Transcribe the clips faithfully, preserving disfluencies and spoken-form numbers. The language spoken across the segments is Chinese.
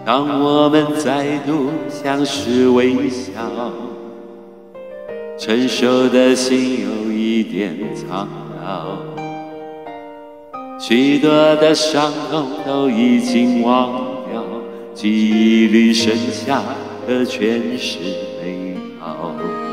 当我们再度相视微笑，成熟的心有一点苍老，许多的伤痛都已经忘掉，记忆里剩下的全是美好。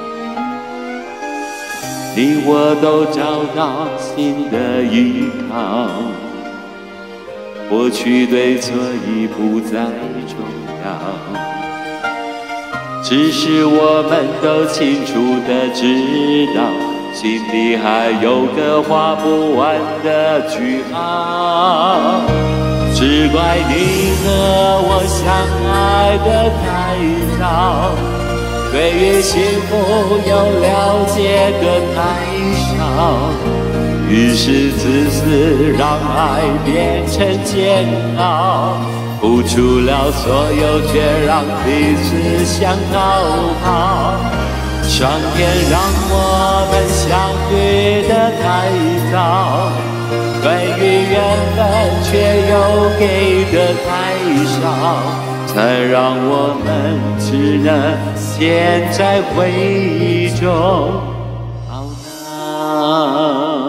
你我都找到新的依靠，过去对错已不再重要，只是我们都清楚地知道，心里还有个画不完的句号。只怪你和我相爱的太早，对于幸福又了解的太少，于是自私让爱变成煎熬，付出了所有却让彼此想逃跑。上天让我们相遇的太早，对于缘分却又给的太少，才让我们只能陷在回忆中懊恼。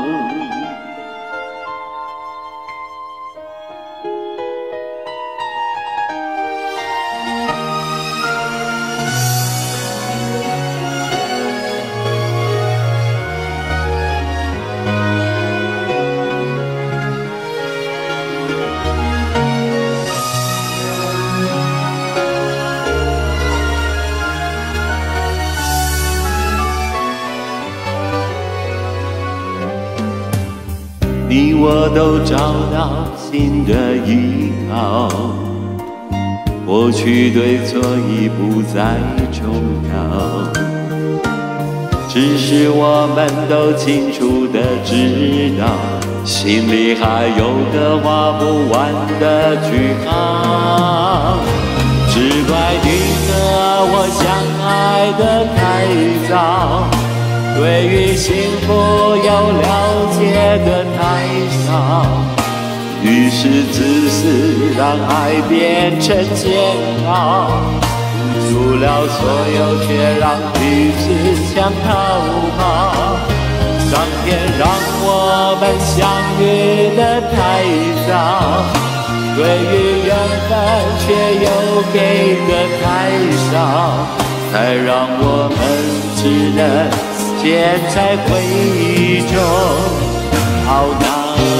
你我都找到新的依靠，过去对错已不再重要，只是我们都清楚地知道，心里还有个画不完的句号。只怪你和我相爱的太早，对于幸福又了解的太少，于是自私让爱变成煎熬，付出了所有却让彼此想逃跑。上天让我们相遇的太早，对于缘分却又给的太少，才让我们只能陷在回忆中懊恼。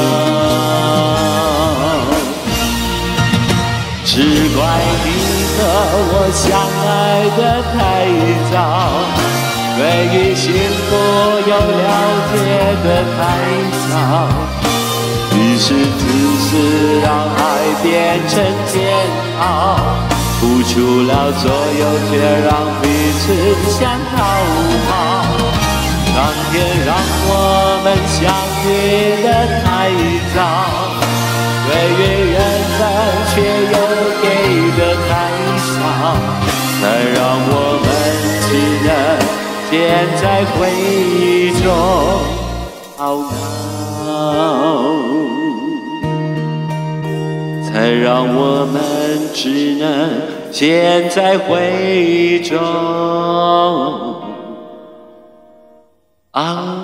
只怪你和我相爱的太早，对于幸福又了解的太少，于是自私让爱变成煎熬，付出了所有却让彼此想逃跑。上天让我们相遇的太早，对于缘分却又给的太少，才让我们只能陷在回忆中懊恼，才让我们只能陷在回忆中啊。